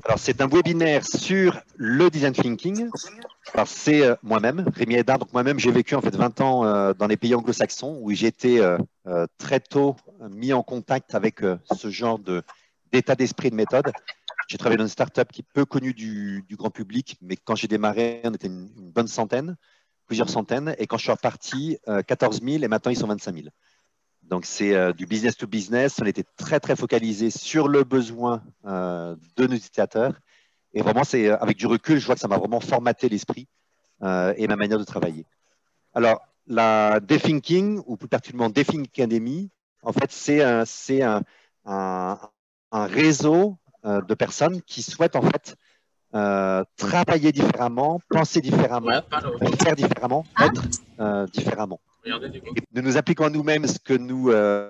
Alors, c'est un webinaire sur le design thinking. Alors, c'est moi-même, Rémi Hédard. Donc, moi-même, j'ai vécu en fait 20 ans dans les pays anglo-saxons où j'ai été très tôt mis en contact avec ce genre d'état d'esprit, de méthode. J'ai travaillé dans une startup qui est peu connue du grand public, mais quand j'ai démarré, on était une bonne centaine, plusieurs centaines. Et quand je suis reparti, 14 000 et maintenant, ils sont 25 000. Donc, c'est du business to business. On était très, très focalisé sur le besoin de nos utilisateurs. Et vraiment, c'est avec du recul, je vois que ça m'a vraiment formaté l'esprit et ma manière de travailler. Alors, la Dethinking, ou plus particulièrement Dethinking Academy, en fait, c'est un réseau de personnes qui souhaitent en fait travailler différemment, penser différemment, faire différemment, être différemment. Et nous nous appliquons à nous-mêmes ce que nous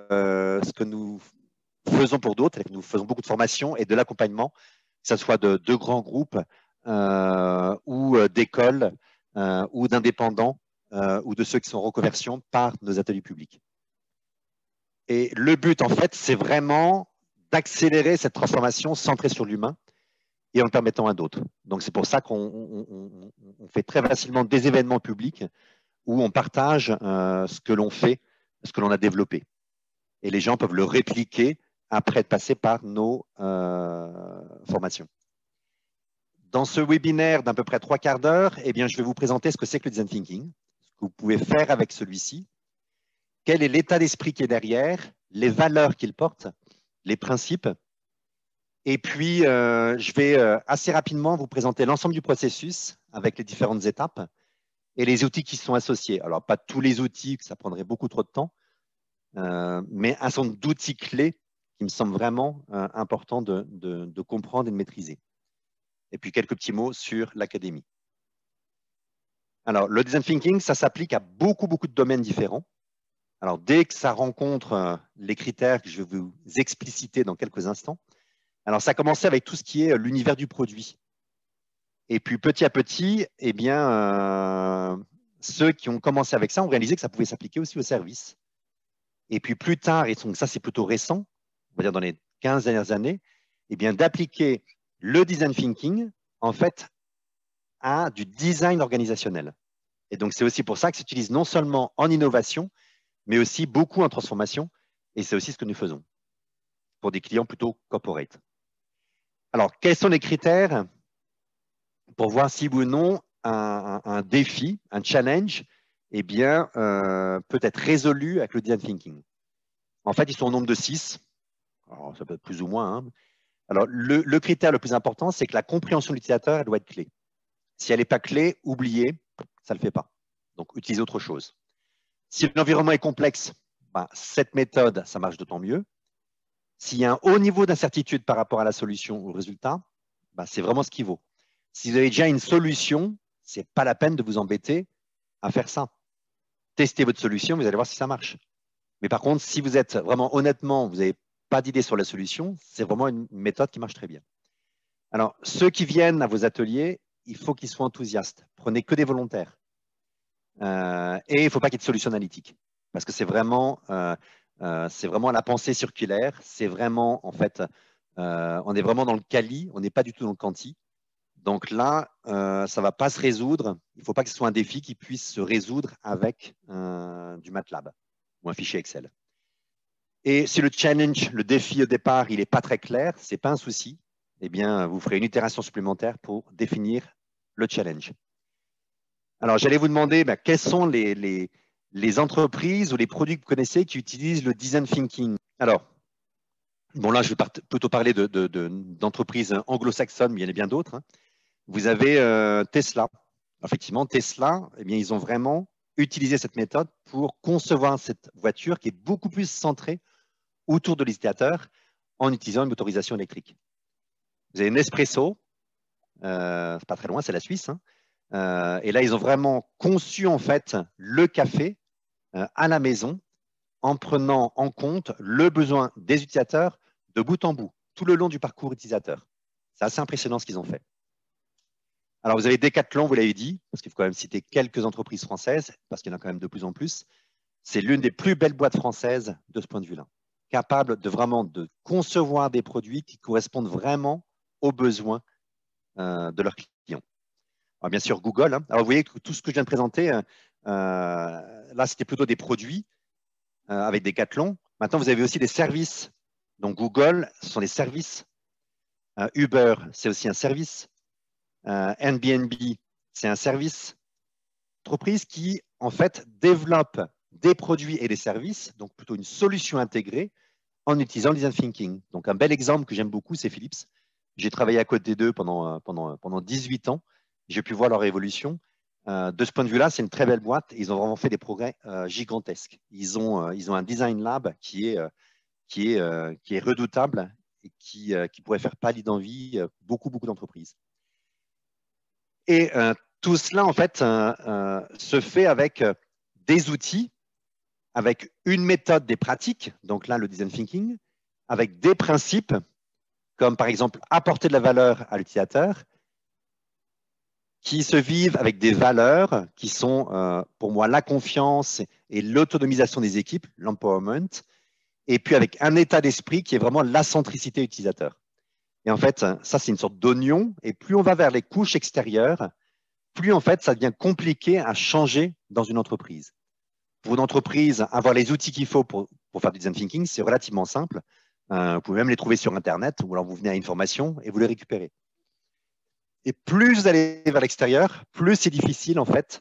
faisons pour d'autres. Nous faisons beaucoup de formations et de l'accompagnement, que ce soit de grands groupes ou d'écoles ou d'indépendants ou de ceux qui sont en reconversion par nos ateliers publics. Et le but, en fait, c'est vraiment d'accélérer cette transformation centrée sur l'humain et en le permettant à d'autres. Donc, c'est pour ça qu'on fait très facilement des événements publics où on partage ce que l'on fait, ce que l'on a développé. Et les gens peuvent le répliquer après être passés par nos formations. Dans ce webinaire d'à peu près 3/4 d'heure, eh bien, je vais vous présenter ce que c'est que le design thinking, ce que vous pouvez faire avec celui-ci, quel est l'état d'esprit qui est derrière, les valeurs qu'il porte, les principes. Et puis, je vais assez rapidement vous présenter l'ensemble du processus avec les différentes étapes et les outils qui sont associés. Alors, pas tous les outils, que ça prendrait beaucoup trop de temps, mais un certain nombre d'outils clés qui me semblent vraiment importants de comprendre et de maîtriser. Et puis, quelques petits mots sur l'académie. Alors, le design thinking, ça s'applique à beaucoup de domaines différents. Alors, dès que ça rencontre les critères que je vais vous expliciter dans quelques instants, alors ça a commencé avec tout ce qui est l'univers du produit. Et puis, petit à petit, eh bien, ceux qui ont commencé avec ça ont réalisé que ça pouvait s'appliquer aussi aux services. Et puis, plus tard, et donc ça, c'est plutôt récent, on va dire dans les 15 dernières années, eh bien, d'appliquer le design thinking, en fait, à du design organisationnel. Et donc, c'est aussi pour ça que s'utilise non seulement en innovation, mais aussi beaucoup en transformation. Et c'est aussi ce que nous faisons pour des clients plutôt corporate. Alors, quels sont les critères pour voir si oui ou non un défi, un challenge, eh bien, peut être résolu avec le design thinking? En fait, ils sont au nombre de 6. Alors, ça peut être plus ou moins. Hein. Alors, le critère le plus important, c'est que la compréhension de l'utilisateur, elle doit être clé. Si elle n'est pas clé, oubliez, ça ne le fait pas. Donc, utilisez autre chose. Si l'environnement est complexe, ben, cette méthode, ça marche d'autant mieux. S'il y a un haut niveau d'incertitude par rapport à la solution ou au résultat, ben, c'est vraiment ce qui vaut. Si vous avez déjà une solution, ce n'est pas la peine de vous embêter à faire ça. Testez votre solution, vous allez voir si ça marche. Mais par contre, si vous êtes vraiment honnêtement, vous n'avez pas d'idée sur la solution, c'est vraiment une méthode qui marche très bien. Alors, ceux qui viennent à vos ateliers, il faut qu'ils soient enthousiastes. Prenez que des volontaires. Et il ne faut pas qu'il y ait de solution analytique. Parce que c'est vraiment la pensée circulaire. C'est vraiment, en fait, on est vraiment dans le quali, on n'est pas du tout dans le quanti. Donc là, ça ne va pas se résoudre. Il ne faut pas que ce soit un défi qui puisse se résoudre avec du MATLAB ou un fichier Excel. Et si le challenge, le défi au départ, il n'est pas très clair, ce n'est pas un souci, eh bien, vous ferez une itération supplémentaire pour définir le challenge. Alors, j'allais vous demander quelles sont les entreprises ou les produits que vous connaissez qui utilisent le design thinking. Alors, bon là, je vais plutôt parler d'entreprises anglo-saxonnes, mais il y en a bien d'autres. Hein. Vous avez Tesla. Effectivement, Tesla, eh bien, ils ont vraiment utilisé cette méthode pour concevoir cette voiture qui est beaucoup plus centrée autour de l'utilisateur en utilisant une motorisation électrique. Vous avez Nespresso, c'est pas très loin, c'est la Suisse. Hein. Et là, ils ont vraiment conçu en fait le café à la maison en prenant en compte le besoin des utilisateurs de bout en bout, tout le long du parcours utilisateur. C'est assez impressionnant ce qu'ils ont fait. Alors, vous avez Decathlon, vous l'avez dit, parce qu'il faut quand même citer quelques entreprises françaises, parce qu'il y en a quand même de plus en plus. C'est l'une des plus belles boîtes françaises de ce point de vue-là, capable de vraiment de concevoir des produits qui correspondent vraiment aux besoins de leurs clients. Alors, bien sûr, Google. Hein. Alors, vous voyez que tout ce que je viens de présenter, là, c'était plutôt des produits avec des Decathlon. Maintenant, vous avez aussi des services. Donc, Google, ce sont des services. Uber, c'est aussi un service. Airbnb, c'est un service. Entreprise qui, en fait, développe des produits et des services, donc plutôt une solution intégrée en utilisant le design thinking. Donc, un bel exemple que j'aime beaucoup, c'est Philips. J'ai travaillé à côté d'eux pendant 18 ans. J'ai pu voir leur évolution. De ce point de vue-là, c'est une très belle boîte. Ils ont vraiment fait des progrès gigantesques. Ils ont un design lab qui est redoutable et qui pourrait faire pâlir d'envie beaucoup d'entreprises. Et tout cela, en fait, se fait avec des outils, avec une méthode, des pratiques, donc là, le design thinking, avec des principes, comme par exemple apporter de la valeur à l'utilisateur, qui se vivent avec des valeurs qui sont, pour moi, la confiance et l'autonomisation des équipes, l'empowerment, et puis avec un état d'esprit qui est vraiment la centricité utilisateur. Et en fait, ça, c'est une sorte d'oignon, et plus on va vers les couches extérieures, plus en fait, ça devient compliqué à changer dans une entreprise. Pour une entreprise, avoir les outils qu'il faut pour faire du design thinking, c'est relativement simple. Vous pouvez même les trouver sur Internet, ou alors vous venez à une formation et vous les récupérez. Et plus vous allez vers l'extérieur, plus c'est difficile en fait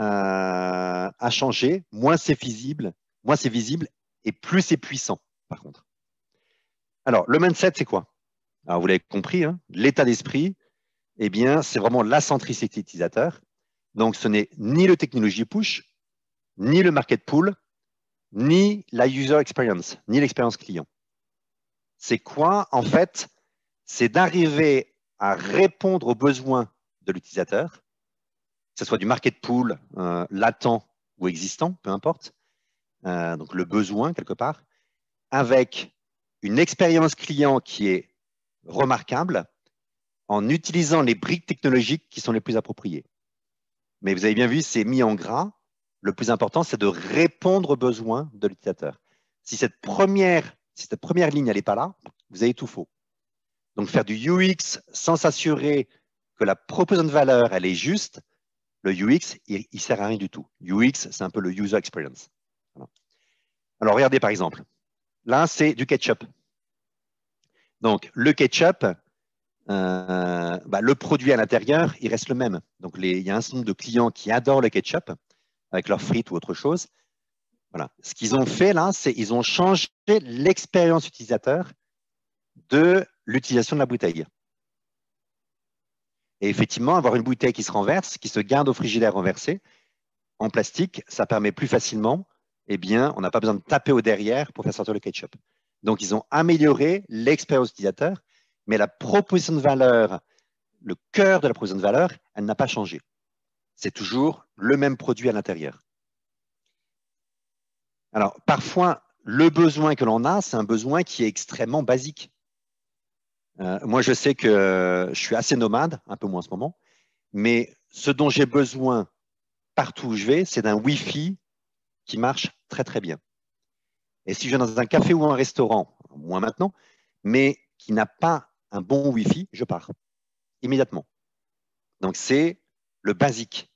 à changer, moins c'est visible, et plus c'est puissant par contre. Alors, le mindset, c'est quoi? Alors, vous l'avez compris, hein, l'état d'esprit, eh bien, c'est vraiment la centricité utilisateur. Donc, ce n'est ni le technology push, ni le market pool, ni la user experience, ni l'expérience client. C'est quoi? En fait, c'est d'arriver à répondre aux besoins de l'utilisateur, que ce soit du market pool latent ou existant, peu importe, donc le besoin quelque part, avec une expérience client qui est remarquable en utilisant les briques technologiques qui sont les plus appropriées. Mais vous avez bien vu, c'est mis en gras. Le plus important, c'est de répondre aux besoins de l'utilisateur. Si cette première ligne n'est pas là, vous avez tout faux. Donc, faire du UX sans s'assurer que la proposition de valeur, elle est juste, le UX, il ne sert à rien du tout. UX, c'est un peu le user experience. Voilà. Alors, regardez par exemple. Là, c'est du ketchup. Donc, le ketchup, le produit à l'intérieur, il reste le même. Donc, il y a un certain nombre de clients qui adorent le ketchup avec leurs frites ou autre chose. Voilà. Ce qu'ils ont fait là, c'est qu'ils ont changé l'expérience utilisateur de l'utilisation de la bouteille. Et effectivement, avoir une bouteille qui se renverse, qui se garde au frigidaire renversé, en plastique, ça permet plus facilement, eh bien, on n'a pas besoin de taper au derrière pour faire sortir le ketchup. Donc, ils ont amélioré l'expérience utilisateur, mais la proposition de valeur, le cœur de la proposition de valeur, elle n'a pas changé. C'est toujours le même produit à l'intérieur. Alors, parfois, le besoin que l'on a, c'est un besoin qui est extrêmement basique. Moi, je sais que je suis assez nomade, un peu moins en ce moment, mais ce dont j'ai besoin partout où je vais, c'est d'un Wi-Fi qui marche très, très bien. Et si je vais dans un café ou un restaurant, moins maintenant, mais qui n'a pas un bon Wi-Fi, je pars immédiatement. Donc, c'est le basique.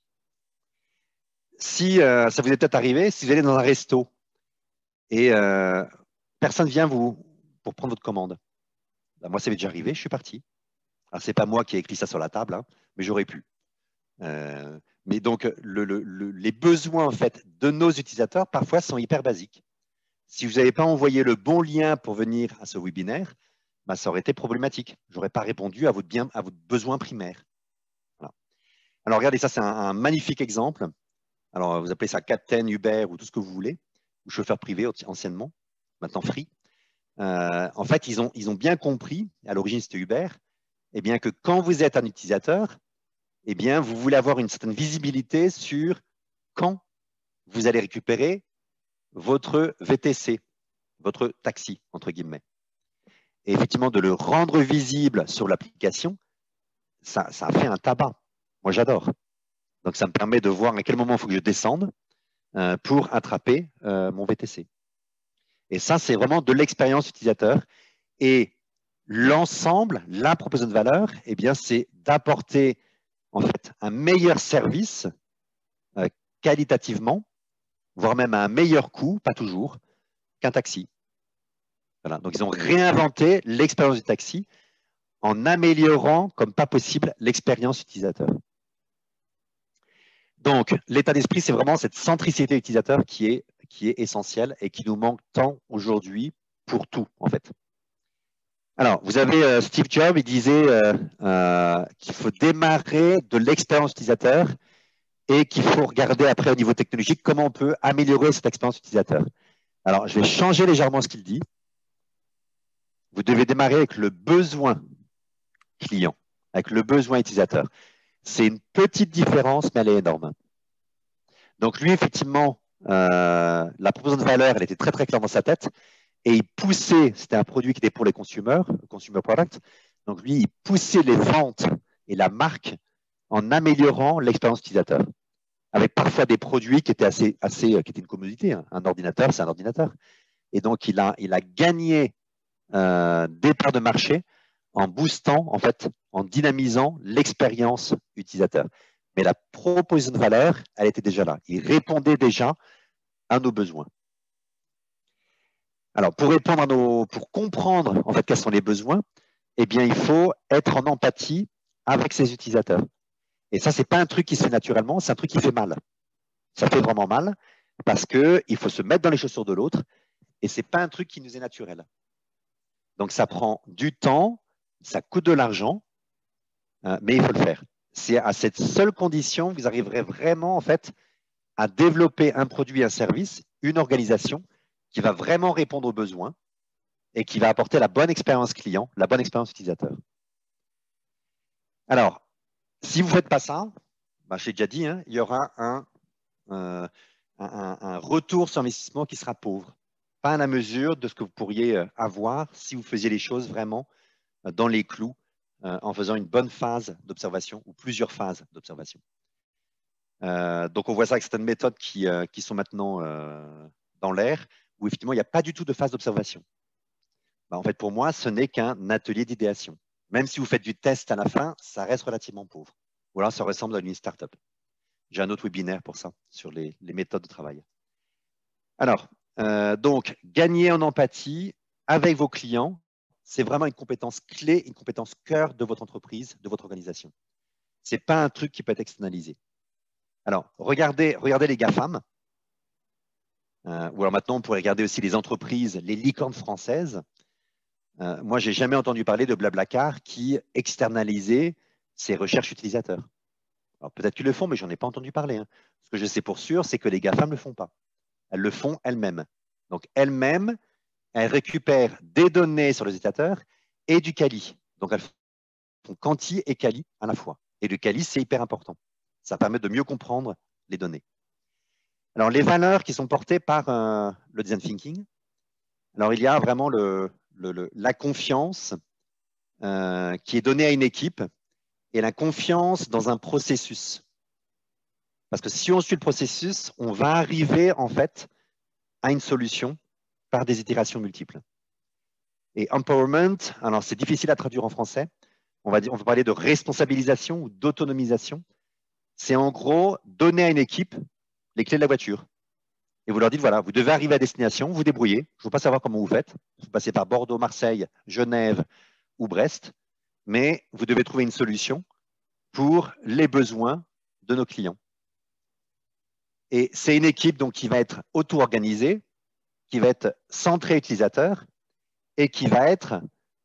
Si ça vous est peut-être arrivé, si vous allez dans un resto et personne vient pour prendre votre commande, ben, moi, ça m'est déjà arrivé, je suis parti. Alors, ce n'est pas moi qui ai écrit ça sur la table, hein, mais j'aurais pu. Mais donc, les besoins en fait, de nos utilisateurs, parfois, sont hyper basiques. Si vous n'avez pas envoyé le bon lien pour venir à ce webinaire, ben, ça aurait été problématique. Je n'aurais pas répondu à votre besoin primaire. Voilà. Alors, regardez, ça, c'est un magnifique exemple. Alors, vous appelez ça Captain, Uber ou tout ce que vous voulez, ou chauffeur privé anciennement, maintenant Free. En fait, ils ont bien compris, à l'origine, c'était Uber, eh bien, que quand vous êtes un utilisateur, eh bien, vous voulez avoir une certaine visibilité sur quand vous allez récupérer votre VTC, votre taxi, entre guillemets. Et effectivement, de le rendre visible sur l'application, ça a fait un tabac. Moi, j'adore. Donc, ça me permet de voir à quel moment il faut que je descende pour attraper mon VTC. Et ça, c'est vraiment de l'expérience utilisateur. Et l'ensemble, la proposition de valeur, eh bien, c'est d'apporter en fait un meilleur service qualitativement, voire même à un meilleur coût, pas toujours, qu'un taxi. Voilà. Donc, ils ont réinventé l'expérience du taxi en améliorant, comme pas possible, l'expérience utilisateur. Donc, l'état d'esprit, c'est vraiment cette centricité utilisateur qui est essentielle et qui nous manque tant aujourd'hui pour tout, en fait. Alors, vous avez Steve Jobs, il disait qu'il faut démarrer de l'expérience utilisateur et qu'il faut regarder après au niveau technologique comment on peut améliorer cette expérience utilisateur. Alors, je vais changer légèrement ce qu'il dit. Vous devez démarrer avec le besoin client, avec le besoin utilisateur. C'est une petite différence, mais elle est énorme. Donc, lui, effectivement, la proposition de valeur, elle était très, très claire dans sa tête. Et il poussait, c'était un produit qui était pour les consommateurs, consumer product. Donc, lui, il poussait les ventes et la marque en améliorant l'expérience utilisateur. Avec parfois des produits qui étaient qui étaient une commodité. Hein. Un ordinateur, c'est un ordinateur. Et donc, il a gagné des parts de marché en boostant, en fait, en dynamisant l'expérience utilisateur. Mais la proposition de valeur, elle était déjà là. Il répondait déjà à nos besoins. Alors, pour comprendre en fait quels sont les besoins, eh bien, il faut être en empathie avec ses utilisateurs. Et ça, c'est pas un truc qui se fait naturellement, c'est un truc qui fait mal. Ça fait vraiment mal parce que il faut se mettre dans les chaussures de l'autre et c'est pas un truc qui nous est naturel. Donc, ça prend du temps, ça coûte de l'argent, mais il faut le faire. C'est à cette seule condition que vous arriverez vraiment en fait à développer un produit, un service, une organisation qui va vraiment répondre aux besoins et qui va apporter la bonne expérience client, la bonne expérience utilisateur. Alors, si vous ne faites pas ça, bah, je l'ai déjà dit, hein, il y aura un retour sur investissement qui sera pauvre, pas à la mesure de ce que vous pourriez avoir si vous faisiez les choses vraiment dans les clous en faisant une bonne phase d'observation ou plusieurs phases d'observation. Donc, on voit ça avec certaines méthodes qui sont maintenant dans l'air, où effectivement, il n'y a pas du tout de phase d'observation. Bah, en fait, pour moi, ce n'est qu'un atelier d'idéation. Même si vous faites du test à la fin, ça reste relativement pauvre. Ou alors, ça ressemble à une startup. J'ai un autre webinaire pour ça, sur les méthodes de travail. Alors, donc, gagner en empathie avec vos clients, c'est vraiment une compétence clé, une compétence cœur de votre entreprise, de votre organisation. Ce n'est pas un truc qui peut être externalisé. Alors, regardez les GAFAM. Ou alors maintenant, on pourrait regarder aussi les entreprises, les licornes françaises. Moi, je n'ai jamais entendu parler de Blablacar qui externalisait ses recherches utilisateurs. Alors peut-être qu'ils le font, mais je n'en ai pas entendu parler. Hein. Ce que je sais pour sûr, c'est que les GAFAM ne le font pas. Elles le font elles-mêmes. Donc elles-mêmes, elles récupèrent des données sur les utilisateurs et du quali. Donc elles font quanti et quali à la fois. Et le quali, c'est hyper important. Ça permet de mieux comprendre les données. Alors les valeurs qui sont portées par le design thinking. Alors il y a vraiment la confiance qui est donnée à une équipe et la confiance dans un processus. Parce que si on suit le processus, on va arriver en fait à une solution par des itérations multiples. Et empowerment, alors c'est difficile à traduire en français. On va parler de responsabilisation ou d'autonomisation. C'est en gros donner à une équipe les clés de la voiture. Et vous leur dites, voilà, vous devez arriver à destination, vous débrouillez. Je ne veux pas savoir comment vous faites. Vous passez par Bordeaux, Marseille, Genève ou Brest. Mais vous devez trouver une solution pour les besoins de nos clients. Et c'est une équipe donc, qui va être auto-organisée, qui va être centrée utilisateur et qui va être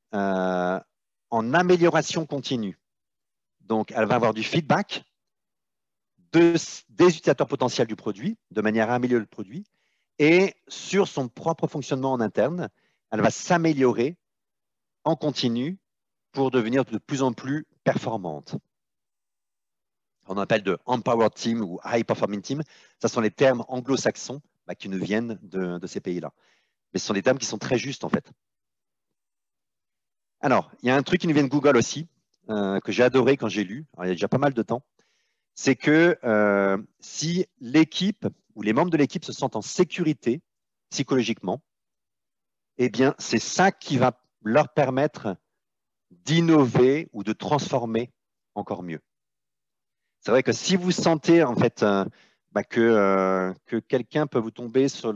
en amélioration continue. Donc, elle va avoir du feedback des utilisateurs potentiels du produit, de manière à améliorer le produit, et sur son propre fonctionnement en interne, elle va s'améliorer en continu pour devenir de plus en plus performante. On appelle de Empowered Team ou High Performing Team. Ce sont les termes anglo-saxons qui nous viennent de ces pays-là. Mais ce sont des termes qui sont très justes, en fait. Alors, il y a un truc qui nous vient de Google aussi, que j'ai adoré quand j'ai lu, alors, il y a déjà pas mal de temps, c'est que si l'équipe ou les membres de l'équipe se sentent en sécurité psychologiquement, eh bien, c'est ça qui va leur permettre d'innover ou de transformer encore mieux. C'est vrai que si vous sentez en fait que quelqu'un peut vous tomber sur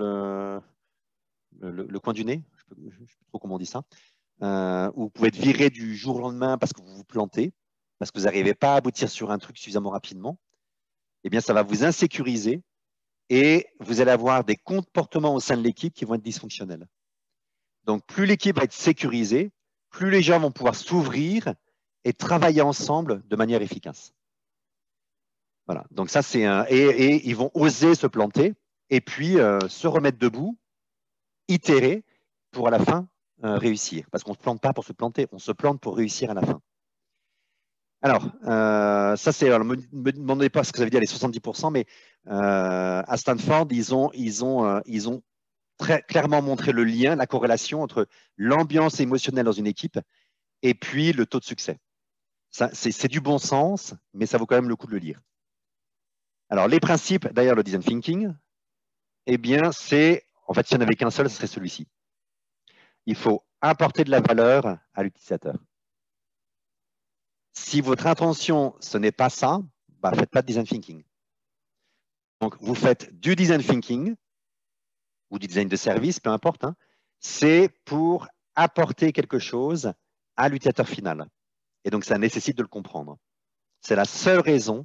le coin du nez, je ne sais plus trop comment on dit ça, ou vous pouvez être viré du jour au lendemain parce que vous vous plantez, parce que vous n'arrivez pas à aboutir sur un truc suffisamment rapidement, eh bien, ça va vous insécuriser et vous allez avoir des comportements au sein de l'équipe qui vont être dysfonctionnels. Donc, plus l'équipe va être sécurisée, plus les gens vont pouvoir s'ouvrir et travailler ensemble de manière efficace. Voilà. Donc, ça, c'est un. Et ils vont oser se planter et puis se remettre debout, itérer pour à la fin réussir. Parce qu'on ne se plante pas pour se planter, on se plante pour réussir à la fin. Alors, ça, c'est. Ne me demandez pas ce que ça veut dire les 70%, mais à Stanford, ils ont très clairement montré le lien, la corrélation entre l'ambiance émotionnelle dans une équipe et puis le taux de succès. C'est du bon sens, mais ça vaut quand même le coup de le lire. Alors, les principes derrière le design thinking, eh bien, c'est, en fait, s'il n'y en avait qu'un seul, ce serait celui-ci. Il faut apporter de la valeur à l'utilisateur. Si votre intention, ce n'est pas ça, bah, faites pas de design thinking. Donc, vous faites du design thinking ou du design de service, peu importe, hein, c'est pour apporter quelque chose à l'utilisateur final. Et donc, ça nécessite de le comprendre. C'est la seule raison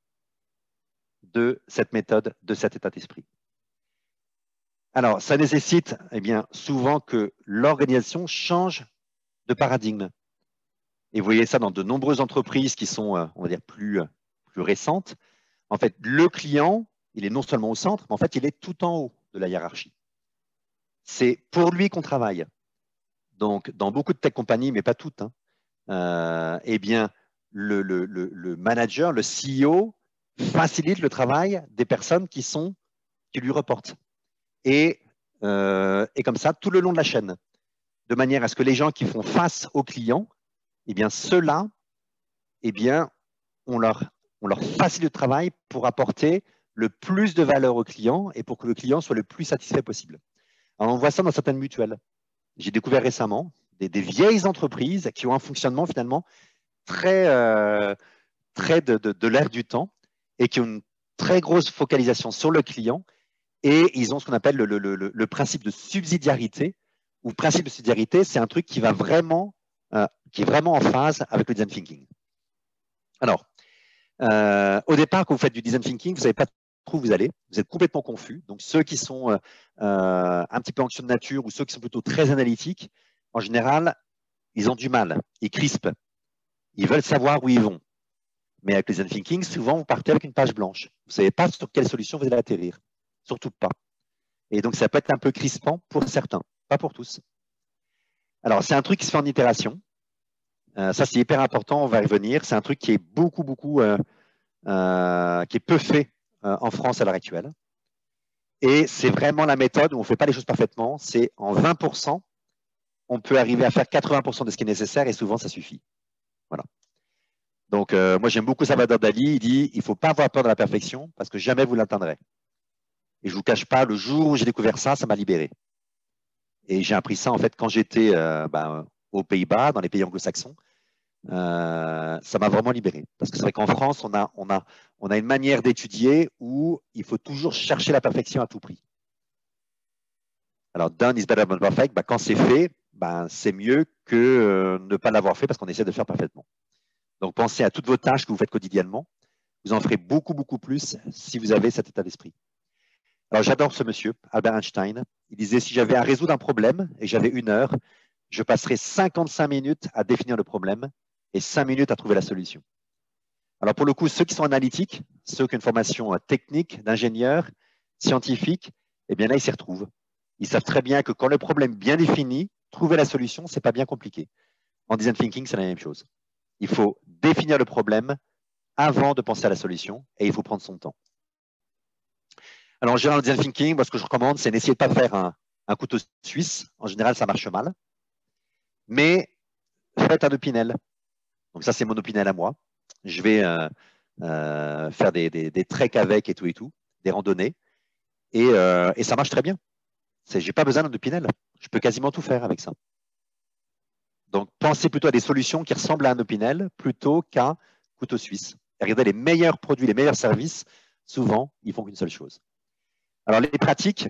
de cette méthode, de cet état d'esprit. Alors, ça nécessite eh bien, souvent que l'organisation change de paradigme. Et vous voyez ça dans de nombreuses entreprises qui sont, on va dire, plus récentes. En fait, le client, il est non seulement au centre, mais en fait, il est tout en haut de la hiérarchie. C'est pour lui qu'on travaille. Donc, dans beaucoup de tech compagnies, mais pas toutes, hein, eh bien, le manager, le CEO, facilite le travail des personnes qui lui reportent. Et comme ça, tout le long de la chaîne, de manière à ce que les gens qui font face aux clients, eh bien, ceux-là, eh bien, on leur facilite le travail pour apporter le plus de valeur au client et pour que le client soit le plus satisfait possible. Alors, on voit ça dans certaines mutuelles. J'ai découvert récemment des vieilles entreprises qui ont un fonctionnement finalement très, très de l'ère du temps et qui ont une très grosse focalisation sur le client et ils ont ce qu'on appelle le principe de subsidiarité. Ou le principe de subsidiarité, c'est un truc qui est vraiment en phase avec le design thinking. Alors, au départ, quand vous faites du design thinking, vous ne savez pas trop où vous allez. Vous êtes complètement confus. Donc, ceux qui sont un petit peu anxieux de nature ou ceux qui sont plutôt très analytiques, en général, ils ont du mal. Ils crispent. Ils veulent savoir où ils vont. Mais avec le design thinking, souvent, vous partez avec une page blanche. Vous ne savez pas sur quelle solution vous allez atterrir. Surtout pas. Et donc, ça peut être un peu crispant pour certains, pas pour tous. Alors, c'est un truc qui se fait en itération. Ça, c'est hyper important, on va y revenir. C'est un truc qui est qui est peu fait en France à l'heure actuelle. Et c'est vraiment la méthode où on ne fait pas les choses parfaitement. C'est en 20%, on peut arriver à faire 80% de ce qui est nécessaire et souvent, ça suffit. Voilà. Donc, moi, j'aime beaucoup Salvador Dali. Il dit, il ne faut pas avoir peur de la perfection parce que jamais vous l'atteindrez. Et je ne vous cache pas, le jour où j'ai découvert ça, ça m'a libéré. Et j'ai appris ça, en fait, quand j'étais aux Pays-Bas, dans les pays anglo-saxons. Ça m'a vraiment libéré. Parce que c'est vrai qu'en France, on a une manière d'étudier où il faut toujours chercher la perfection à tout prix. Alors, done is better than perfect, quand c'est fait, c'est mieux que ne pas l'avoir fait parce qu'on essaie de le faire parfaitement. Donc, pensez à toutes vos tâches que vous faites quotidiennement. Vous en ferez beaucoup, beaucoup plus si vous avez cet état d'esprit. Alors, j'adore ce monsieur, Albert Einstein. Il disait, si j'avais à résoudre un problème et j'avais 1 heure, je passerais 55 minutes à définir le problème et 5 minutes à trouver la solution. Alors, pour le coup, ceux qui sont analytiques, ceux qui ont une formation technique, d'ingénieur, scientifique, eh bien là, ils s'y retrouvent. Ils savent très bien que quand le problème est bien défini, trouver la solution, ce n'est pas bien compliqué. En design thinking, c'est la même chose. Il faut définir le problème avant de penser à la solution et il faut prendre son temps. Alors, en général, en design thinking, moi, ce que je recommande, c'est n'essayer de pas faire un couteau suisse. En général, ça marche mal. Mais faites un opinel. Donc, ça, c'est mon opinel à moi. Je vais faire des treks avec et tout, des randonnées. Et ça marche très bien. Je n'ai pas besoin d'un opinel. Je peux quasiment tout faire avec ça. Donc, pensez plutôt à des solutions qui ressemblent à un Opinel plutôt qu'un couteau suisse. Et regardez, les meilleurs produits, les meilleurs services, souvent, ils font qu'une seule chose. Alors, les pratiques,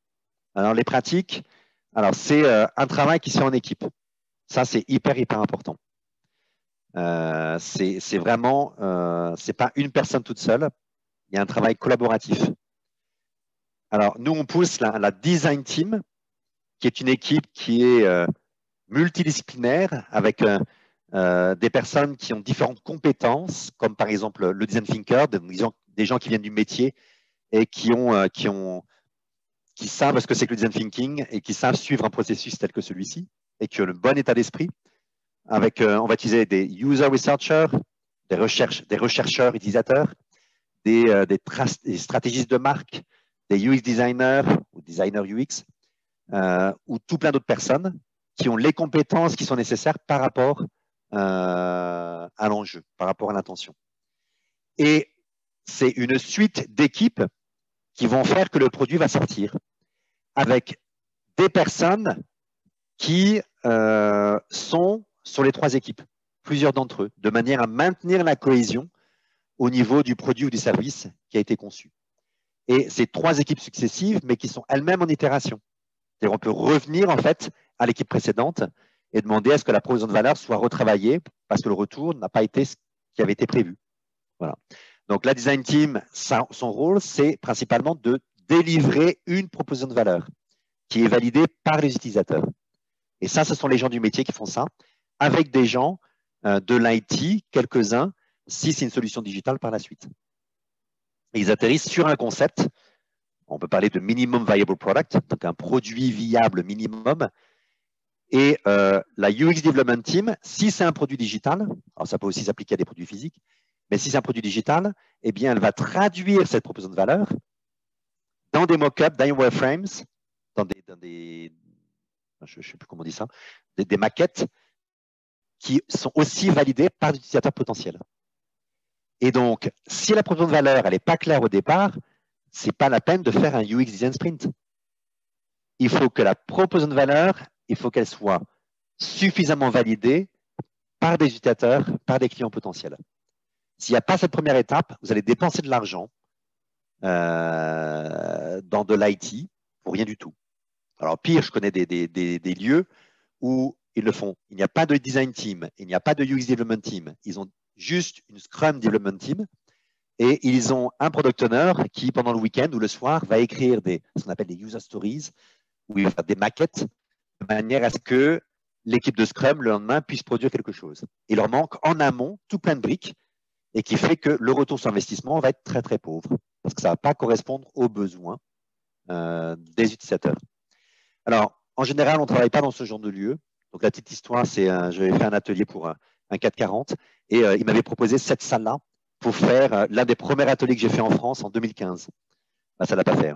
c'est un travail qui se fait en équipe. Ça, c'est hyper, hyper important. C'est vraiment, c'est pas une personne toute seule. Il y a un travail collaboratif. Alors, nous, on pousse la design team, qui est une équipe qui est multidisciplinaire avec des personnes qui ont différentes compétences, comme par exemple le design thinker, des gens qui viennent du métier et qui savent ce que c'est que le design thinking et qui savent suivre un processus tel que celui-ci et qui ont le bon état d'esprit. Avec, on va utiliser des user researchers, des rechercheurs utilisateurs, des stratégistes de marque, des UX designers ou designers UX, ou tout plein d'autres personnes qui ont les compétences qui sont nécessaires par rapport à l'enjeu, par rapport à l'intention. Et c'est une suite d'équipes qui vont faire que le produit va sortir avec des personnes qui sont sur les trois équipes, plusieurs d'entre eux, de manière à maintenir la cohésion au niveau du produit ou du service qui a été conçu. Et ces trois équipes successives, mais qui sont elles-mêmes en itération. C'est-à-dire on peut revenir en fait à l'équipe précédente et demander à ce que la proposition de valeur soit retravaillée parce que le retour n'a pas été ce qui avait été prévu. Voilà. Donc la design team, son rôle, c'est principalement de délivrer une proposition de valeur qui est validée par les utilisateurs. Et ça, ce sont les gens du métier qui font ça, avec des gens de l'IT, quelques-uns, si c'est une solution digitale par la suite. Et ils atterrissent sur un concept. On peut parler de minimum viable product, donc un produit viable minimum. Et la UX Development Team, si c'est un produit digital, alors ça peut aussi s'appliquer à des produits physiques, mais si c'est un produit digital, eh bien, elle va traduire cette proposition de valeur dans des mock-ups, dans des wireframes, dans des je ne sais plus comment on dit ça, des maquettes qui sont aussi validées par des utilisateurs potentiels. Et donc, si la proposition de valeur elle n'est pas claire au départ, ce n'est pas la peine de faire un UX Design Sprint. Il faut que la proposition de valeur, il faut qu'elle soit suffisamment validée par des utilisateurs, par des clients potentiels. S'il n'y a pas cette première étape, vous allez dépenser de l'argent dans de l'IT pour rien du tout. Alors pire, je connais des lieux où ils le font. Il n'y a pas de design team, il n'y a pas de UX development team. Ils ont juste une Scrum development team et ils ont un product owner qui, pendant le week-end ou le soir, va écrire ce qu'on appelle des user stories où il va faire des maquettes de manière à ce que l'équipe de Scrum, le lendemain, puisse produire quelque chose. Il leur manque en amont tout plein de briques et qui fait que le retour sur investissement va être très, très pauvre parce que ça ne va pas correspondre aux besoins des utilisateurs. Alors, en général, on ne travaille pas dans ce genre de lieu. Donc, la petite histoire, c'est j'avais fait un atelier pour un 440 et il m'avait proposé cette salle-là pour faire l'un des premiers ateliers que j'ai fait en France en 2015. Là, ça ne l'a pas fait.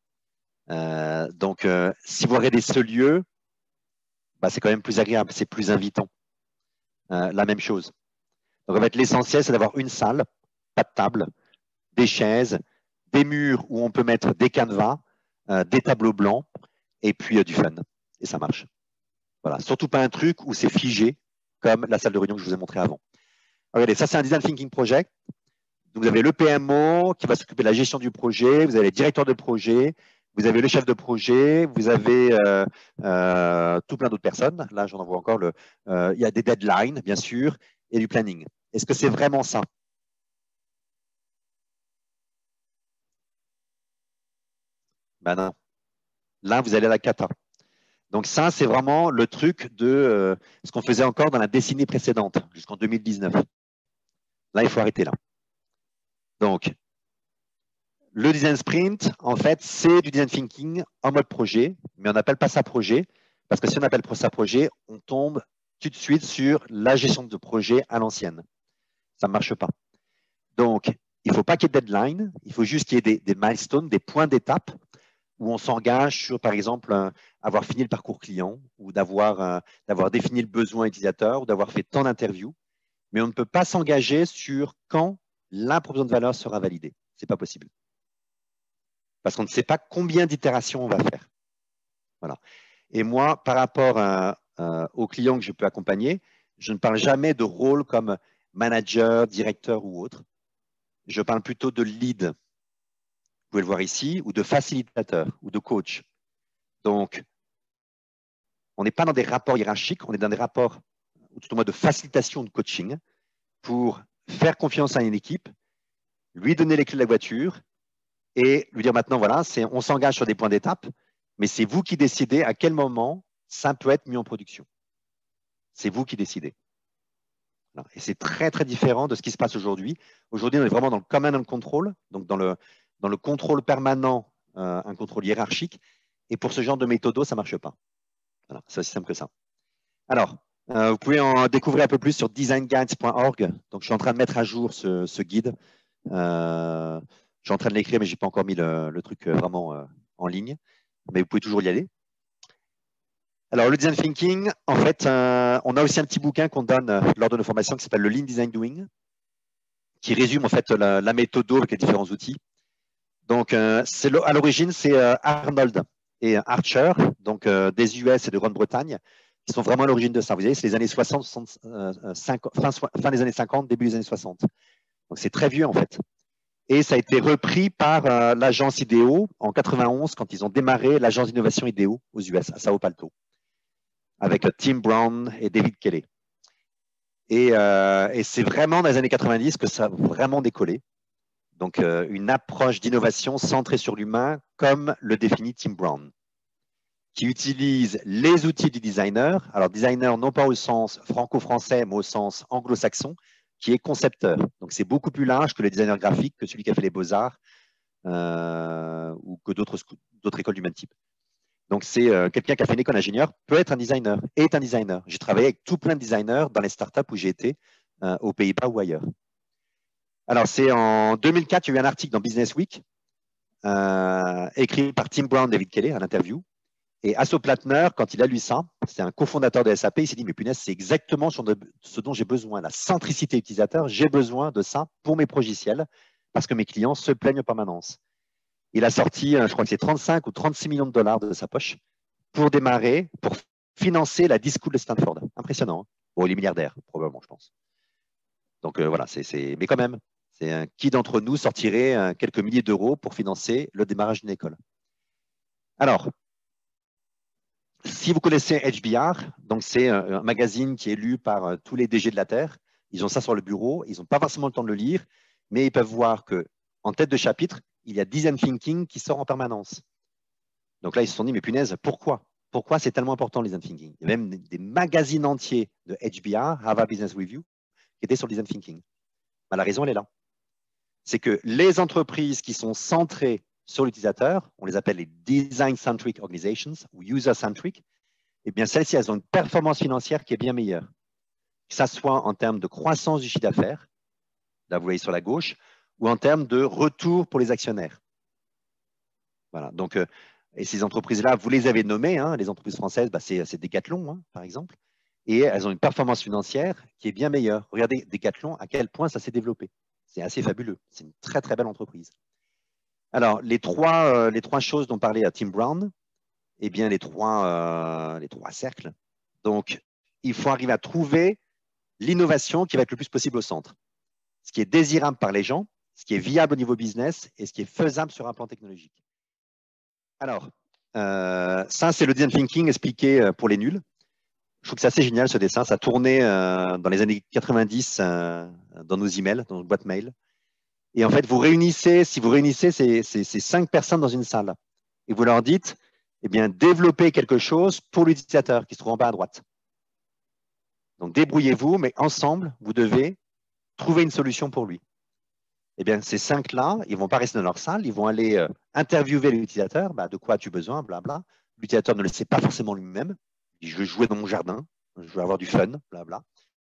Donc, si vous regardez ce lieu, bah, c'est quand même plus agréable, c'est plus invitant. La même chose. Donc, en fait, l'essentiel, c'est d'avoir une salle, pas de table, des chaises, des murs où on peut mettre des canevas, des tableaux blancs et puis du fun. Et ça marche. Voilà. Surtout pas un truc où c'est figé comme la salle de réunion que je vous ai montré avant. Regardez, ça, c'est un Design Thinking Project. Donc, vous avez le PMO qui va s'occuper de la gestion du projet, vous avez les directeurs de projet, vous avez le chef de projet, vous avez tout plein d'autres personnes. Là, j'en vois encore. Il y a des deadlines, bien sûr, et du planning. Est-ce que c'est vraiment ça? Ben non. Là, vous allez à la cata. Donc ça, c'est vraiment le truc de ce qu'on faisait encore dans la décennie précédente, jusqu'en 2019. Là, il faut arrêter là. Donc, le design sprint, en fait, c'est du design thinking en mode projet, mais on n'appelle pas ça projet, parce que si on appelle ça projet, on tombe tout de suite sur la gestion de projet à l'ancienne. Ça ne marche pas. Donc, il ne faut pas qu'il y ait de deadline, il faut juste qu'il y ait des milestones, des points d'étape où on s'engage sur, par exemple, avoir fini le parcours client ou d'avoir défini le besoin utilisateur ou d'avoir fait tant d'interviews. Mais on ne peut pas s'engager sur quand la proposition de valeur sera validée. Ce n'est pas possible. Parce qu'on ne sait pas combien d'itérations on va faire. Voilà. Et moi, par rapport aux clients que je peux accompagner, je ne parle jamais de rôle comme manager, directeur ou autre. Je parle plutôt de lead, vous pouvez le voir ici, ou de facilitateur, ou de coach. Donc, on n'est pas dans des rapports hiérarchiques, on est dans des rapports, ou tout au moins de facilitation de coaching, pour faire confiance à une équipe, lui donner les clés de la voiture et lui dire maintenant, voilà, on s'engage sur des points d'étape, mais c'est vous qui décidez à quel moment ça peut être mis en production. C'est vous qui décidez. Et c'est très, très différent de ce qui se passe aujourd'hui. Aujourd'hui, on est vraiment dans le command and control, donc dans le contrôle permanent, un contrôle hiérarchique. Et pour ce genre de méthodo, ça ne marche pas. Voilà, c'est aussi simple que ça. Alors, vous pouvez en découvrir un peu plus sur designguides.org. Donc, je suis en train de mettre à jour ce guide. Je suis en train de l'écrire, mais je n'ai pas encore mis le truc vraiment en ligne. Mais vous pouvez toujours y aller. Alors, le design thinking, en fait, on a aussi un petit bouquin qu'on donne lors de nos formations qui s'appelle le Lean Design Doing, qui résume en fait la méthode avec les différents outils. Donc, à l'origine, c'est Arnold et Archer, donc des US et de Grande-Bretagne, qui sont vraiment à l'origine de ça. Vous voyez, c'est les années 60, fin des années 50, début des années 60. Donc, c'est très vieux en fait. Et ça a été repris par l'agence IDEO en 91 quand ils ont démarré l'agence d'innovation IDEO aux US, à Sao Paulo, avec Tim Brown et David Kelley. Et c'est vraiment dans les années 90 que ça a vraiment décollé. Donc, une approche d'innovation centrée sur l'humain, comme le définit Tim Brown, qui utilise les outils du designer. Alors, designer, non pas au sens franco-français, mais au sens anglo-saxon, qui est concepteur. Donc, c'est beaucoup plus large que le designer graphique, que celui qui a fait les beaux-arts ou que d'autres écoles du même type. Donc, c'est quelqu'un qui a fait une école d'ingénieur, peut être un designer, est un designer. J'ai travaillé avec tout plein de designers dans les startups où j'ai été, aux Pays-Bas ou ailleurs. Alors, c'est en 2004, il y a eu un article dans Business Week, écrit par Tim Brown, David Kelley, à l'interview. Et Hasso Plattner, quand il a lu ça, c'est un cofondateur de SAP, il s'est dit, mais punaise, c'est exactement ce dont j'ai besoin, la centricité utilisateur, j'ai besoin de ça pour mes logiciels, parce que mes clients se plaignent en permanence. Il a sorti, je crois que c'est 35 ou 36 millions de dollars de sa poche pour démarrer, pour financer la Disc School de Stanford. Impressionnant. Hein. Bon, il est milliardaire, probablement, je pense. Donc voilà, mais quand même, qui d'entre nous sortirait quelques milliers d'euros pour financer le démarrage d'une école? Alors, si vous connaissez HBR, donc c'est un magazine qui est lu par tous les DG de la Terre. Ils ont ça sur le bureau, ils n'ont pas forcément le temps de le lire, mais ils peuvent voir qu'en tête de chapitre, il y a Design Thinking qui sort en permanence. Donc là, ils se sont dit, mais punaise, pourquoi? Pourquoi c'est tellement important le Design Thinking? Il y a même des magazines entiers de HBR, Harvard Business Review, qui étaient sur le Design Thinking. Ben, la raison, elle est là. C'est que les entreprises qui sont centrées sur l'utilisateur, on les appelle les Design-Centric Organizations ou User-Centric, eh bien, celles-ci, elles ont une performance financière qui est bien meilleure. Que ça soit en termes de croissance du chiffre d'affaires, là, vous voyez sur la gauche, ou en termes de retour pour les actionnaires. Voilà. Donc, et ces entreprises-là, vous les avez nommées, hein, les entreprises françaises, bah, c'est Decathlon, hein, par exemple, et elles ont une performance financière qui est bien meilleure. Regardez Decathlon, à quel point ça s'est développé. C'est assez fabuleux. C'est une très, très belle entreprise. Alors, les trois choses dont parlait Tim Brown, eh bien, les trois cercles. Donc, il faut arriver à trouver l'innovation qui va être le plus possible au centre. Ce qui est désirable par les gens, ce qui est viable au niveau business et ce qui est faisable sur un plan technologique. Alors, ça, c'est le design thinking expliqué pour les nuls. Je trouve que c'est assez génial ce dessin. Ça tournait dans les années 90 dans nos emails, dans nos boîtes mail. Et en fait, si vous réunissez ces 5 personnes dans une salle et vous leur dites, eh bien, développez quelque chose pour l'utilisateur qui se trouve en bas à droite. Donc, débrouillez-vous, mais ensemble, vous devez trouver une solution pour lui. Eh bien, ces 5-là, ils ne vont pas rester dans leur salle, ils vont aller interviewer l'utilisateur, bah, de quoi as-tu besoin, blabla. L'utilisateur ne le sait pas forcément lui-même. Il dit, je veux jouer dans mon jardin, je veux avoir du fun, blabla.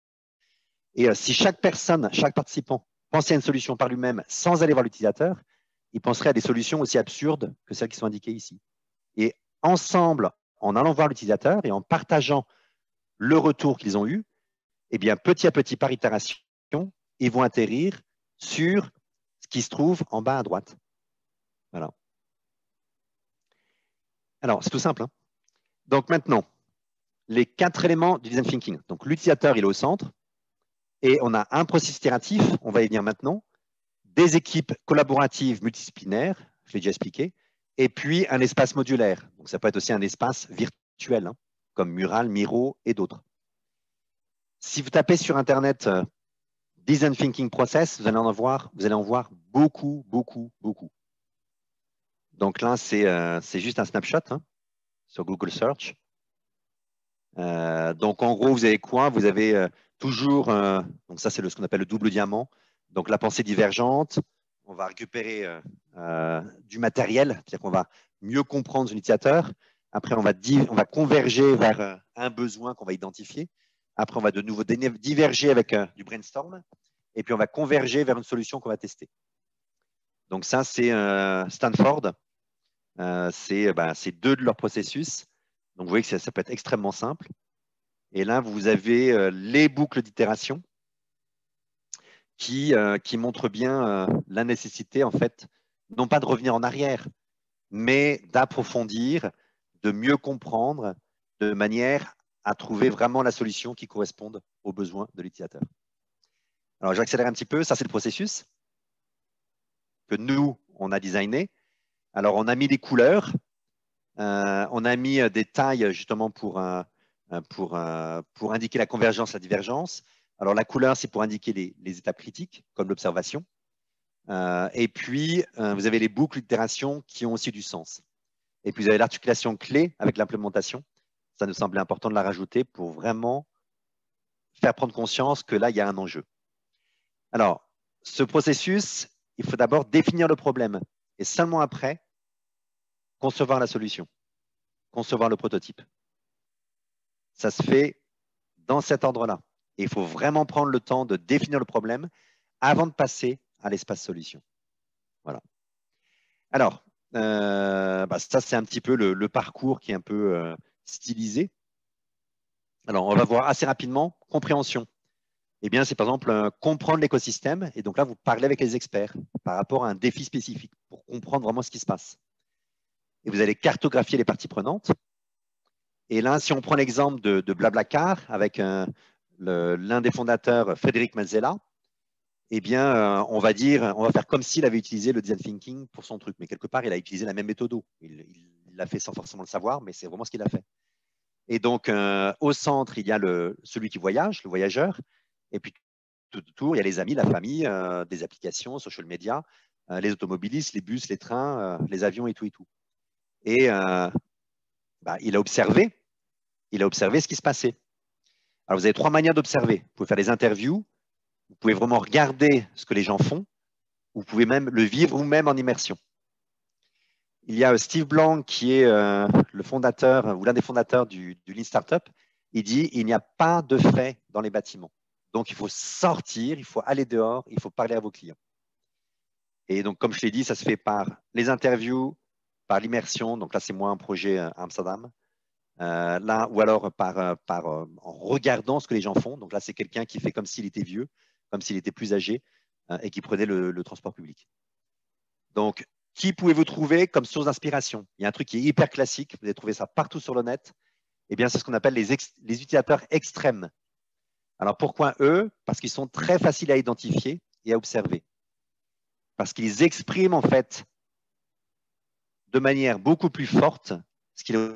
Et si chaque personne, chaque participant pensait à une solution par lui-même sans aller voir l'utilisateur, il penserait à des solutions aussi absurdes que celles qui sont indiquées ici. Et ensemble, en allant voir l'utilisateur et en partageant le retour qu'ils ont eu, eh bien, petit à petit, par itération, ils vont atterrir sur ce qui se trouve en bas à droite. Voilà. Alors, c'est tout simple. Hein. Donc maintenant, les 4 éléments du design thinking. Donc, l'utilisateur, il est au centre. Et on a un processus itératif, on va y venir maintenant, des équipes collaboratives multidisciplinaires, je l'ai déjà expliqué, et puis un espace modulaire. Donc, ça peut être aussi un espace virtuel, hein, comme Mural, Miro et d'autres. Si vous tapez sur Internet Design Thinking Process, vous allez en voir beaucoup, beaucoup, beaucoup. Donc là, c'est juste un snapshot hein, sur Google Search. Donc en gros, vous avez quoi? Vous avez toujours, donc ça c'est ce qu'on appelle le double diamant. Donc la pensée divergente, on va récupérer du matériel, c'est-à-dire qu'on va mieux comprendre son utilisateur. Après, on va converger vers un besoin qu'on va identifier. Après, on va de nouveau diverger avec du brainstorm. Et puis, on va converger vers une solution qu'on va tester. Donc ça, c'est Stanford. C'est 2 de leurs processus. Donc, vous voyez que ça peut être extrêmement simple. Et là, vous avez les boucles d'itération qui montrent bien la nécessité, en fait, non pas de revenir en arrière, mais d'approfondir, de mieux comprendre, de manière à trouver vraiment la solution qui corresponde aux besoins de l'utilisateur. Alors, j'accélère un petit peu. Ça, c'est le processus que nous, on a designé. Alors, on a mis des couleurs. On a mis des tailles, justement, pour indiquer la convergence, la divergence. Alors, la couleur, c'est pour indiquer les étapes critiques, comme l'observation. Et puis, vous avez les boucles d'itération qui ont aussi du sens. Et puis, vous avez l'articulation clé avec l'implémentation. Ça nous semblait important de la rajouter pour vraiment faire prendre conscience que là, il y a un enjeu. Alors, ce processus, il faut d'abord définir le problème et seulement après, concevoir la solution, concevoir le prototype. Ça se fait dans cet ordre-là. Et il faut vraiment prendre le temps de définir le problème avant de passer à l'espace solution. Voilà. Alors, ça, c'est un petit peu le parcours qui est un peu stylisé. Alors, on va voir assez rapidement compréhension. Eh bien, c'est par exemple comprendre l'écosystème. Et donc là, vous parlez avec les experts par rapport à un défi spécifique pour comprendre vraiment ce qui se passe. Et vous allez cartographier les parties prenantes. Et là, si on prend l'exemple de Blablacar avec l'un des fondateurs, Frédéric Mazzella, eh bien, on va faire comme s'il avait utilisé le design thinking pour son truc. Mais quelque part, il a utilisé la même méthode. Il l'a fait sans forcément le savoir, mais c'est vraiment ce qu'il a fait. Et donc, au centre, il y a celui qui voyage, le voyageur. Et puis, tout autour, il y a les amis, la famille, des applications, social media, les automobilistes, les bus, les trains, les avions et tout et tout. Et il a observé ce qui se passait. Alors, vous avez 3 manières d'observer. Vous pouvez faire des interviews, vous pouvez vraiment regarder ce que les gens font, vous pouvez même le vivre vous-même en immersion. Il y a Steve Blank qui est le fondateur ou l'un des fondateurs du Lean Startup. Il dit il n'y a pas de fait dans les bâtiments. Donc, il faut sortir, il faut aller dehors, il faut parler à vos clients. Et donc, comme je l'ai dit, ça se fait par les interviews, par l'immersion. Donc là, c'est moi un projet à Amsterdam. Là, ou alors en regardant ce que les gens font. Donc là, c'est quelqu'un qui fait comme s'il était vieux, comme s'il était plus âgé et qui prenait le transport public. Donc, qui pouvez-vous trouver comme source d'inspiration? Il y a un truc qui est hyper classique, vous allez trouver ça partout sur le net. Eh bien, c'est ce qu'on appelle les utilisateurs extrêmes. Alors, pourquoi eux? Parce qu'ils sont très faciles à identifier et à observer. Parce qu'ils expriment, en fait, de manière beaucoup plus forte ce qu'ils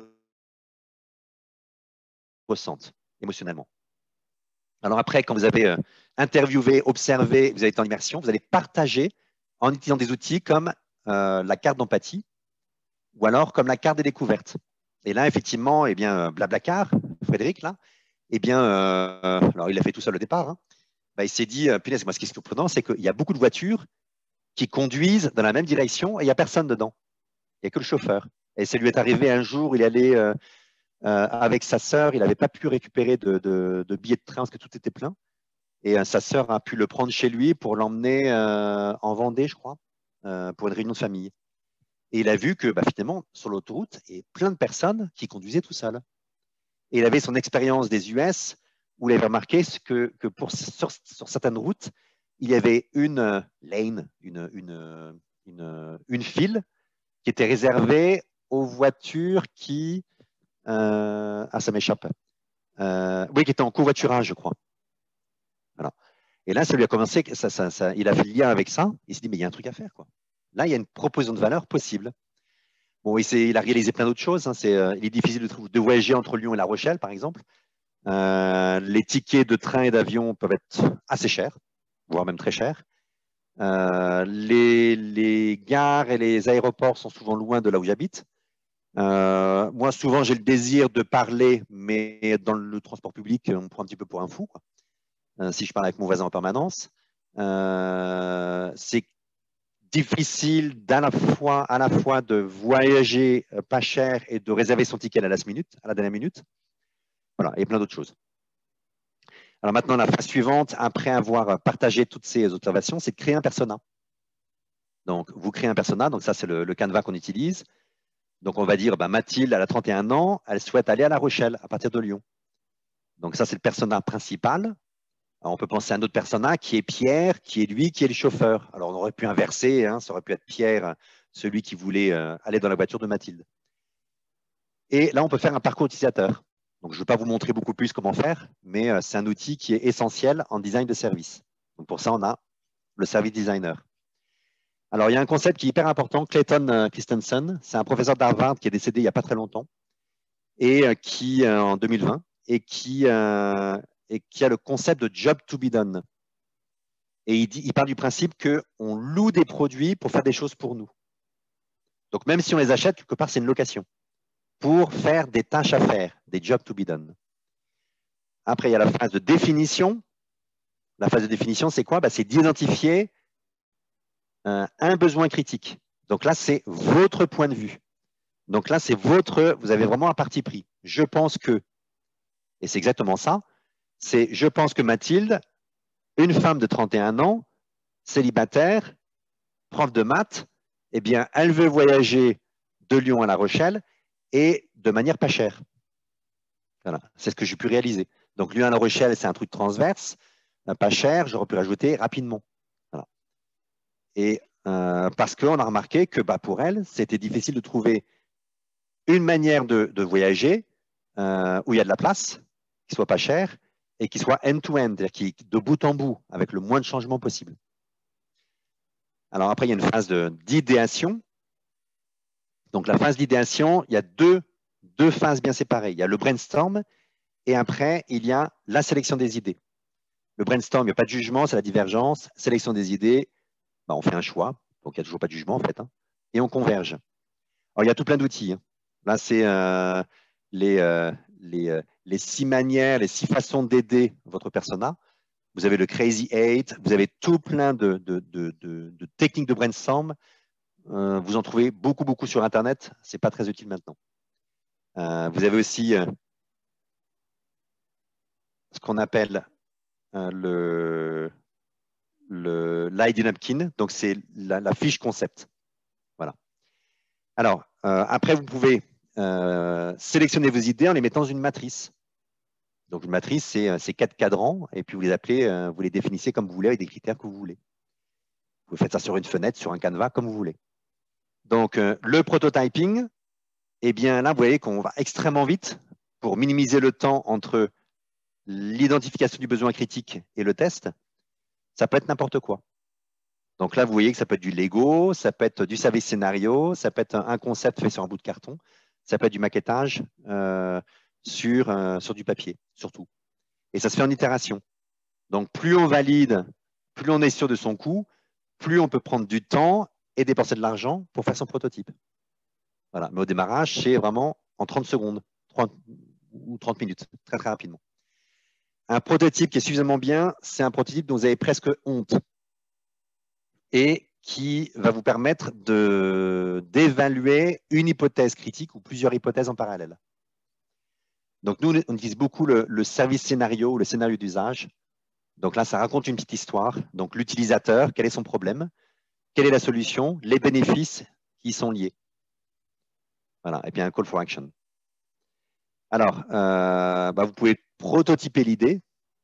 ressentent émotionnellement. Alors après, quand vous avez interviewé, observé, vous avez été en immersion, vous allez partager en utilisant des outils comme la carte d'empathie ou alors comme la carte des découvertes. Et là, effectivement, eh bien, Blablacar, Frédéric, là, eh bien, alors il l'a fait tout seul au départ, hein, il s'est dit, punaise, moi, ce qui est surprenant, c'est qu'il y a beaucoup de voitures qui conduisent dans la même direction et il n'y a personne dedans. Il n'y a que le chauffeur. Et ça lui est arrivé un jour, il allait avec sa sœur, il n'avait pas pu récupérer de billets de train parce que tout était plein. Et sa sœur a pu le prendre chez lui pour l'emmener en Vendée, je crois, pour une réunion de famille. Et il a vu que finalement, sur l'autoroute, il y avait plein de personnes qui conduisaient tout seul. Et il avait son expérience des US où il avait remarqué que sur certaines routes, il y avait une lane, une file qui était réservée aux voitures qui… ça m'échappe. oui, qui était en covoiturage, je crois. Voilà. Et là, ça lui a commencé, il a fait le lien avec ça. Il s'est dit, mais il y a un truc à faire, quoi. Là, il y a une proposition de valeur possible. Bon, il a réalisé plein d'autres choses. Hein. Il est difficile de voyager entre Lyon et La Rochelle, par exemple. Les tickets de train et d'avion peuvent être assez chers, voire même très chers. Les gares et les aéroports sont souvent loin de là où j'habite. Moi, souvent, j'ai le désir de parler, mais dans le transport public, on me prend un petit peu pour un fou, quoi. Si je parle avec mon voisin en permanence. C'est difficile à la fois de voyager pas cher et de réserver son ticket à la dernière minute. Voilà, et plein d'autres choses. Alors maintenant, la phase suivante, après avoir partagé toutes ces observations, c'est de créer un persona. Donc, vous créez un persona, donc ça, c'est le Canva qu'on utilise. Donc, on va dire, Mathilde, elle a 31 ans, elle souhaite aller à La Rochelle à partir de Lyon. Donc, ça, c'est le persona principal. Alors, on peut penser à un autre persona qui est Pierre, qui est lui, qui est le chauffeur. Alors, on aurait pu inverser, hein, ça aurait pu être Pierre, celui qui voulait aller dans la voiture de Mathilde. Et là, on peut faire un parcours utilisateur. Donc, je ne vais pas vous montrer beaucoup plus comment faire, mais c'est un outil qui est essentiel en design de service. Donc, pour ça, on a le service designer. Alors, il y a un concept qui est hyper important, Clayton Christensen. C'est un professeur d'Harvard qui est décédé il n'y a pas très longtemps, et qui, en 2020, et qui a le concept de job to be done. Et il part du principe qu'on loue des produits pour faire des choses pour nous. Donc, même si on les achète, quelque part, c'est une location pour faire des tâches à faire, des jobs to be done. Après, il y a la phase de définition. La phase de définition, c'est quoi? C'est d'identifier un besoin critique. Donc là, c'est votre point de vue. Donc là, vous avez vraiment un parti pris. Je pense que, et c'est exactement ça, je pense que Mathilde, une femme de 31 ans, célibataire, prof de maths, eh bien, elle veut voyager de Lyon à La Rochelle et de manière pas chère. Voilà, c'est ce que j'ai pu réaliser. Donc, Lyon à La Rochelle, c'est un truc transverse, pas cher, j'aurais pu rajouter rapidement. Voilà. Et parce qu'on a remarqué que pour elle, c'était difficile de trouver une manière de voyager où il y a de la place, qui soit pas cher et qui soit end-to-end, c'est-à-dire de bout en bout, avec le moins de changements possible. Alors après, il y a une phase d'idéation. Donc la phase d'idéation, il y a deux phases bien séparées. Il y a le brainstorm et après, il y a la sélection des idées. Le brainstorm, il n'y a pas de jugement, c'est la divergence. Sélection des idées, on fait un choix, donc il n'y a toujours pas de jugement en fait, hein, et on converge. Alors il y a tout plein d'outils. Hein. Là, c'est les 6 manières, les 6 façons d'aider votre persona. Vous avez le Crazy 8, vous avez tout plein de techniques de brainstorm. Vous en trouvez beaucoup, beaucoup sur Internet. Ce n'est pas très utile maintenant. Vous avez aussi ce qu'on appelle l'ID napkin. Donc, c'est la fiche concept. Voilà. Alors, après, vous pouvez sélectionner vos idées en les mettant dans une matrice. Donc, une matrice, c'est 4 cadrans, et puis vous les appelez, vous les définissez comme vous voulez, avec des critères que vous voulez. Vous faites ça sur une fenêtre, sur un canevas, comme vous voulez. Donc, le prototyping, eh bien là, vous voyez qu'on va extrêmement vite pour minimiser le temps entre l'identification du besoin critique et le test. Ça peut être n'importe quoi. Donc là, vous voyez que ça peut être du Lego, ça peut être du service scénario, ça peut être un concept fait sur un bout de carton, ça peut être du maquettage sur du papier, surtout. Et ça se fait en itération. Donc, plus on valide, plus on est sûr de son coût, plus on peut prendre du temps et dépenser de l'argent pour faire son prototype. Voilà. Mais au démarrage, c'est vraiment en 30 secondes, 30 ou 30 minutes, très, très rapidement. Un prototype qui est suffisamment bien, c'est un prototype dont vous avez presque honte et qui va vous permettre d'évaluer une hypothèse critique ou plusieurs hypothèses en parallèle. Donc, nous, on utilise beaucoup le service scénario ou le scénario d'usage. Donc là, ça raconte une petite histoire. Donc, l'utilisateur, quel est son problème? Quelle est la solution? Les bénéfices qui y sont liés. Voilà, et puis un call for action. Alors, vous pouvez prototyper l'idée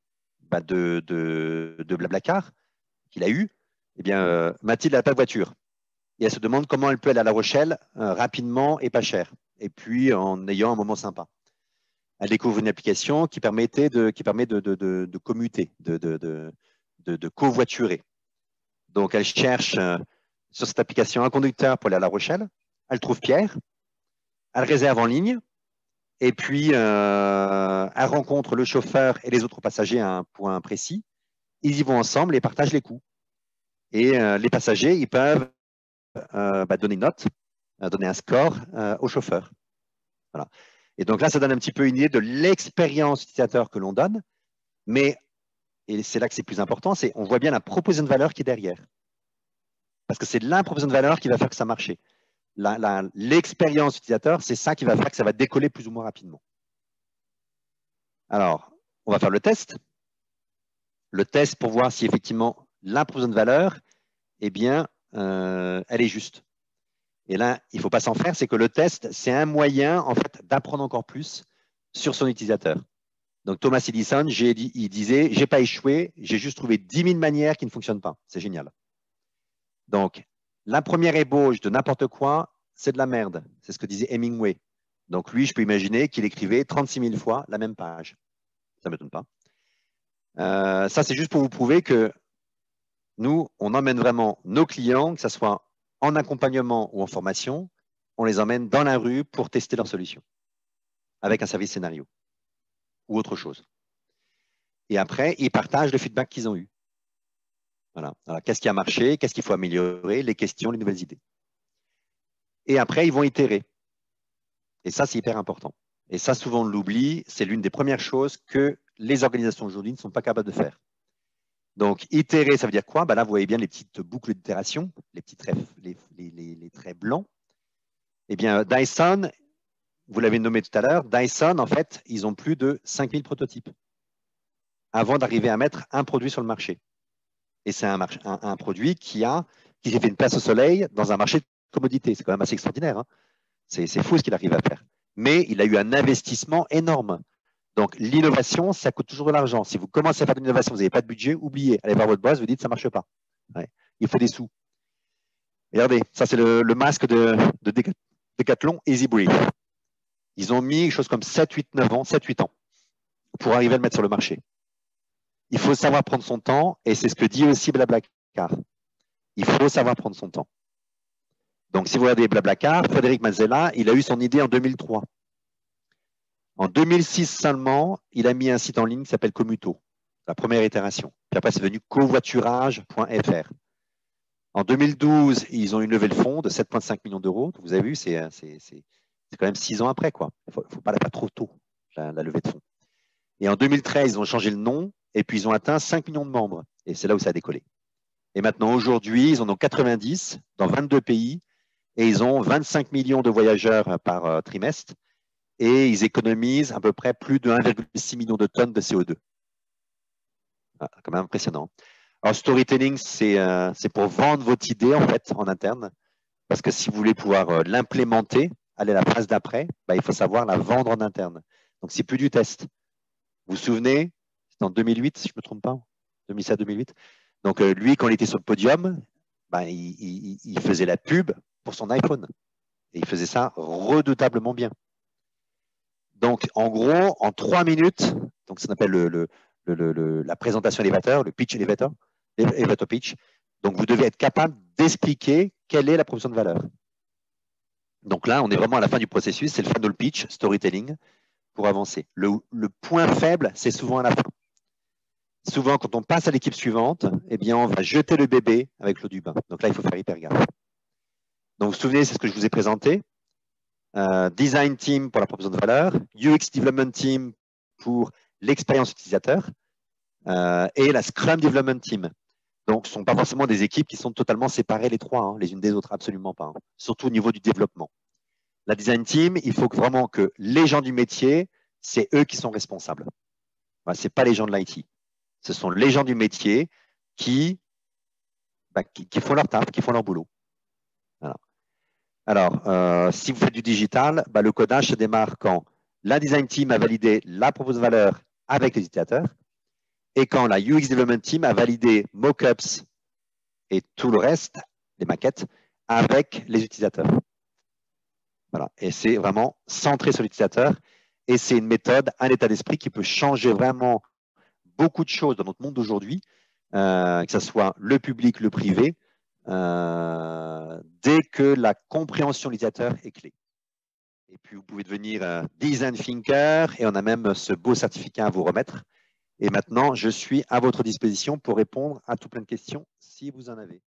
de Blablacar qu'il a eue. Eh bien, Mathilde n'a pas de voiture. Et elle se demande comment elle peut aller à La Rochelle rapidement et pas cher. Et puis, en ayant un moment sympa. Elle découvre une application qui permet de commuter, de covoiturer. Donc, elle cherche sur cette application un conducteur pour aller à La Rochelle. Elle trouve Pierre. Elle réserve en ligne. Et puis, elle rencontre le chauffeur et les autres passagers à un point précis. Ils y vont ensemble et partagent les coûts. Et les passagers, ils peuvent donner une note, donner un score au chauffeur. Voilà. Et donc là, ça donne un petit peu une idée de l'expérience utilisateur que l'on donne. Mais, et c'est là que c'est plus important, c'est on voit bien la proposition de valeur qui est derrière. Parce que c'est la proposition de valeur qui va faire que ça marche. L'expérience utilisateur, c'est ça qui va faire que ça va décoller plus ou moins rapidement. Alors, on va faire le test. Le test pour voir si effectivement la proposition de valeur, eh bien, elle est juste. Et là, il ne faut pas s'en faire, c'est que le test, c'est un moyen en fait d'apprendre encore plus sur son utilisateur. Donc Thomas Edison, il disait, j'ai pas échoué, j'ai juste trouvé 10 000 manières qui ne fonctionnent pas. C'est génial. Donc, la première ébauche de n'importe quoi, c'est de la merde. C'est ce que disait Hemingway. Donc lui, je peux imaginer qu'il écrivait 36 000 fois la même page. Ça ne m'étonne pas. Ça, c'est juste pour vous prouver que nous, on emmène vraiment nos clients, que ce soit en accompagnement ou en formation, on les emmène dans la rue pour tester leur solution avec un service scénario ou autre chose. Et après, ils partagent le feedback qu'ils ont eu. Voilà. Alors, qu'est-ce qui a marché, qu'est-ce qu'il faut améliorer, les questions, les nouvelles idées. Et après, ils vont itérer. Et ça, c'est hyper important. Et ça, souvent, on l'oublie. C'est l'une des premières choses que les organisations aujourd'hui ne sont pas capables de faire. Donc, itérer, ça veut dire quoi? Là, vous voyez bien les petites boucles d'itération, les petits traits, les traits blancs. Eh bien, Dyson, vous l'avez nommé tout à l'heure, Dyson, en fait, ils ont plus de 5000 prototypes avant d'arriver à mettre un produit sur le marché. Et c'est un produit qui s'est fait une place au soleil dans un marché de commodité. C'est quand même assez extraordinaire. Hein. C'est fou ce qu'il arrive à faire. Mais il a eu un investissement énorme. Donc, l'innovation, ça coûte toujours de l'argent. Si vous commencez à faire de l'innovation, vous n'avez pas de budget, oubliez. Allez voir votre boss, vous dites ça ne marche pas. Ouais. Il faut des sous. Regardez, ça, c'est le masque de Decathlon Easy Breathe. Ils ont mis quelque chose comme 7, 8, 9 ans, 7, 8 ans pour arriver à le mettre sur le marché. Il faut savoir prendre son temps, et c'est ce que dit aussi Blablacar. Il faut savoir prendre son temps. Donc, si vous regardez Blablacar, Frédéric Mazzella, il a eu son idée en 2003. En 2006 seulement, il a mis un site en ligne qui s'appelle Commuto, la première itération. Puis après, c'est devenu covoiturage.fr. En 2012, ils ont eu une levée de fonds de 7,5 millions d'euros. Vous avez vu, c'est quand même 6 ans après. Il ne faut pas la faire trop tôt, la levée de fonds. Et en 2013, ils ont changé le nom et puis ils ont atteint 5 millions de membres. Et c'est là où ça a décollé. Et maintenant, aujourd'hui, ils en ont 90 dans 22 pays et ils ont 25 millions de voyageurs par trimestre et ils économisent à peu près plus de 1,6 million de tonnes de CO2. Ah, quand même impressionnant. Alors, storytelling, c'est pour vendre votre idée en fait en interne parce que si vous voulez pouvoir l'implémenter, aller à la phase d'après, il faut savoir la vendre en interne. Donc, c'est plus du test. Vous vous souvenez, c'était en 2008, si je ne me trompe pas, 2007-2008. Donc, lui, quand il était sur le podium, il faisait la pub pour son iPhone. Et il faisait ça redoutablement bien. Donc, en gros, en 3 minutes, donc ça s'appelle la présentation élévateur, le pitch elevator pitch. Donc, vous devez être capable d'expliquer quelle est la proposition de valeur. Donc là, on est vraiment à la fin du processus, c'est le funnel pitch, storytelling, pour avancer. Le point faible, c'est souvent à la fin. Souvent, quand on passe à l'équipe suivante, eh bien, on va jeter le bébé avec l'eau du bain. Donc là, il faut faire hyper gaffe. Donc, vous vous souvenez, c'est ce que je vous ai présenté. Design Team pour la proposition de valeur, UX Development Team pour l'expérience utilisateur et la Scrum Development Team. Donc, ce ne sont pas forcément des équipes qui sont totalement séparées les trois, les unes des autres, absolument pas. Surtout au niveau du développement. La Design Team, il faut vraiment que les gens du métier, c'est eux qui sont responsables. Ce n'est pas les gens de l'IT. Ce sont les gens du métier qui font leur taf, qui font leur boulot. Voilà. Alors, si vous faites du digital, le codage se démarre quand la Design Team a validé la proposition de valeur avec les utilisateurs et quand la UX Development Team a validé mockups et tout le reste, les maquettes, avec les utilisateurs. Voilà. Et c'est vraiment centré sur l'utilisateur. Et c'est une méthode, un état d'esprit qui peut changer vraiment beaucoup de choses dans notre monde d'aujourd'hui, que ce soit le public, le privé, dès que la compréhension utilisateur est clé. Et puis, vous pouvez devenir design thinker et on a même ce beau certificat à vous remettre. Et maintenant, je suis à votre disposition pour répondre à tout plein de questions si vous en avez.